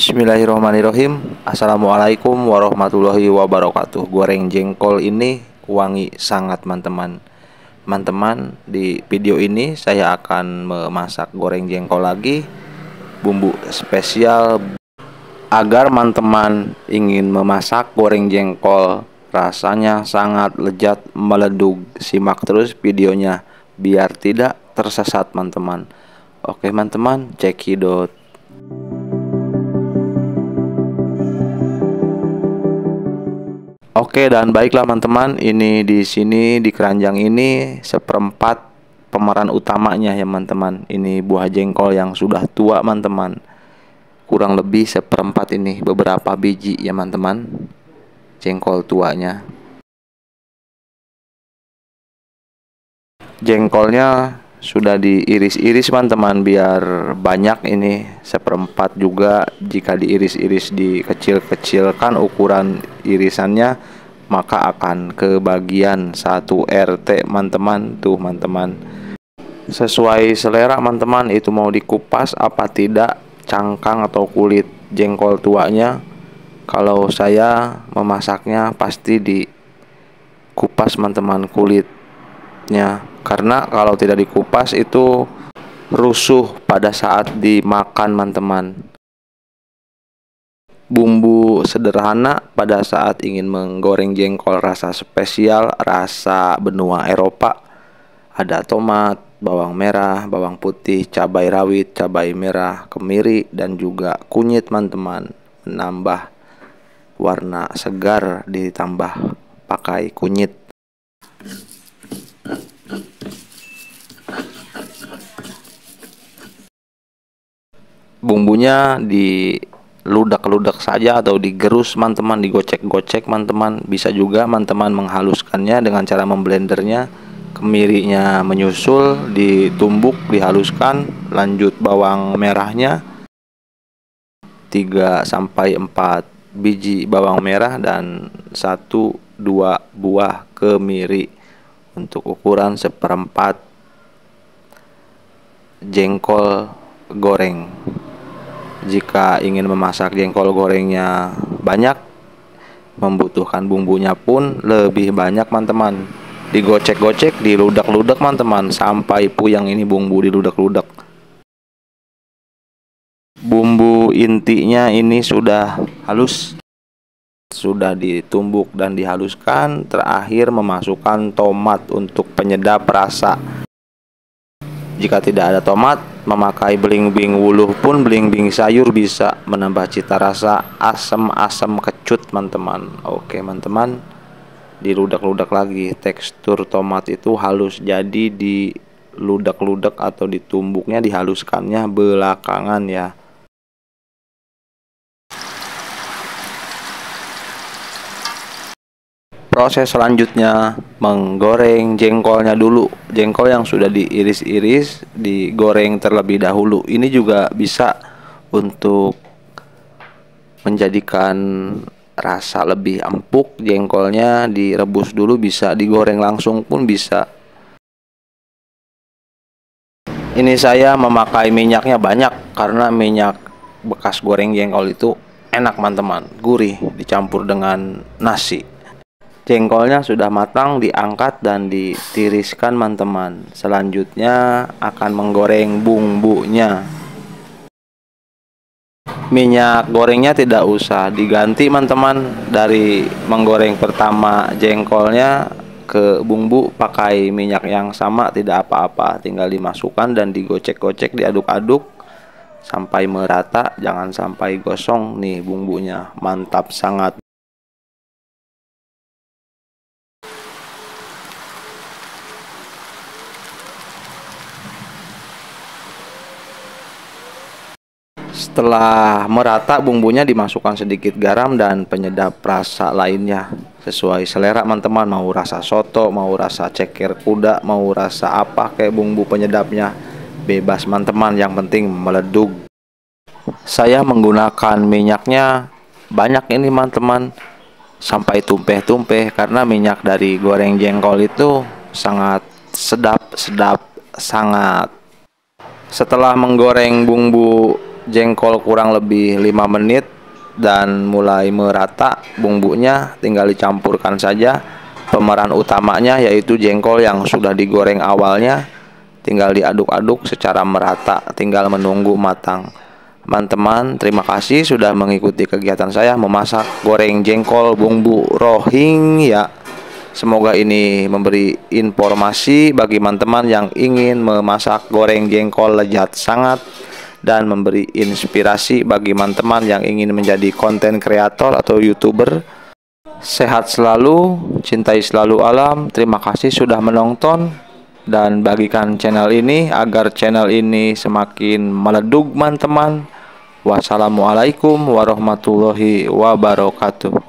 Bismillahirrahmanirrahim. Assalamualaikum warahmatullahi wabarakatuh. Goreng jengkol ini wangi sangat, teman-teman. Teman-teman, di video ini saya akan memasak goreng jengkol lagi. Bumbu spesial agar teman-teman ingin memasak goreng jengkol rasanya sangat lezat meledug. Simak terus videonya biar tidak tersesat, teman-teman. Oke, teman-teman, cekidot. Oke, dan baiklah teman-teman, ini di sini di keranjang ini seperempat pemeran utamanya ya teman-teman. Ini buah jengkol yang sudah tua teman-teman. Kurang lebih seperempat ini, beberapa biji ya teman-teman. Jengkol tuanya. Jengkolnya sudah diiris-iris teman-teman biar banyak ini, seperempat juga. Jika diiris-iris dikecil-kecilkan ukuran irisannya, maka akan ke bagian 1 RT teman-teman. Tuh teman-teman, sesuai selera teman-teman, itu mau dikupas apa tidak cangkang atau kulit jengkol tuanya. Kalau saya memasaknya pasti dikupas teman-teman kulitnya, karena kalau tidak dikupas itu rusuh pada saat dimakan teman-teman. Bumbu sederhana pada saat ingin menggoreng jengkol rasa spesial, rasa benua Eropa. Ada tomat, bawang merah, bawang putih, cabai rawit, cabai merah, kemiri, dan juga kunyit teman-teman. Menambah warna segar ditambah pakai kunyit. Bumbunya diludak-ludak saja atau digerus teman-teman, digocek-gocek teman-teman. Bisa juga teman-teman menghaluskannya dengan cara memblendernya. Kemirinya menyusul, ditumbuk, dihaluskan. Lanjut bawang merahnya 3-4 biji bawang merah dan 1-2 buah kemiri untuk ukuran seperempat jengkol goreng. Jika ingin memasak jengkol gorengnya banyak, membutuhkan bumbunya pun lebih banyak teman-teman. Digocek-gocek, diludak-ludak teman-teman sampai puyang ini bumbu diludak-ludak. Bumbu intinya ini sudah halus, sudah ditumbuk dan dihaluskan. Terakhir memasukkan tomat untuk penyedap rasa. Jika tidak ada tomat, memakai belimbing wuluh pun, belimbing sayur, bisa menambah cita rasa asam-asam kecut teman-teman. Oke teman-teman, diludak-ludak lagi. Tekstur tomat itu halus, jadi diludak-ludak atau ditumbuknya, dihaluskannya belakangan ya. Proses selanjutnya menggoreng jengkolnya dulu. Jengkol yang sudah diiris-iris digoreng terlebih dahulu. Ini juga bisa untuk menjadikan rasa lebih empuk. Jengkolnya direbus dulu, bisa digoreng langsung pun bisa. Ini saya memakai minyaknya banyak karena minyak bekas goreng jengkol itu enak teman-teman, gurih, dicampur dengan nasi. Jengkolnya sudah matang, diangkat dan ditiriskan teman-teman. Selanjutnya akan menggoreng bumbunya. Minyak gorengnya tidak usah diganti teman-teman. Dari menggoreng pertama jengkolnya ke bumbu pakai minyak yang sama, tidak apa-apa. Tinggal dimasukkan dan digocek-gocek, diaduk-aduk sampai merata, jangan sampai gosong. Nih bumbunya mantap sangat. Setelah merata bumbunya, dimasukkan sedikit garam dan penyedap rasa lainnya sesuai selera teman-teman. Mau rasa soto, mau rasa ceker kuda, mau rasa apa kayak bumbu penyedapnya, bebas teman-teman, yang penting meledug. Saya menggunakan minyaknya banyak ini teman-teman, sampai tumpeh-tumpeh, karena minyak dari goreng jengkol itu sangat sedap sangat. Setelah menggoreng bumbu jengkol kurang lebih 5 menit dan mulai merata bumbunya, tinggal dicampurkan saja. Pemeran utamanya yaitu jengkol yang sudah digoreng awalnya, tinggal diaduk-aduk secara merata, tinggal menunggu matang. Teman-teman, terima kasih sudah mengikuti kegiatan saya memasak goreng jengkol bumbu Rohingya. Semoga ini memberi informasi bagi teman-teman yang ingin memasak goreng jengkol lezat sangat, dan memberi inspirasi bagi teman-teman yang ingin menjadi konten kreator atau YouTuber. Sehat selalu, cintai selalu alam. Terima kasih sudah menonton dan bagikan channel ini agar channel ini semakin meledug teman-teman. Wassalamualaikum warahmatullahi wabarakatuh.